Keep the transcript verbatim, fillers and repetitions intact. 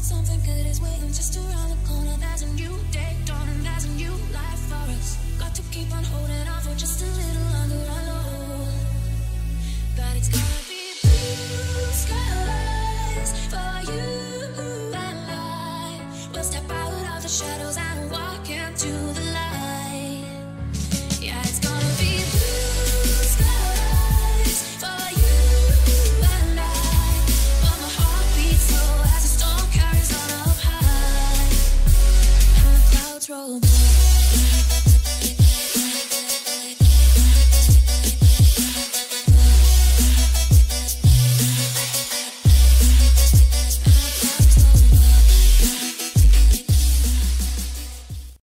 that something good is waiting just around the corner. There's a new day dawning, there's a new life for us. Got to keep on holding on for just a little longer, I know that it's gonna be blue skies for you and I. We'll step out of the shadows and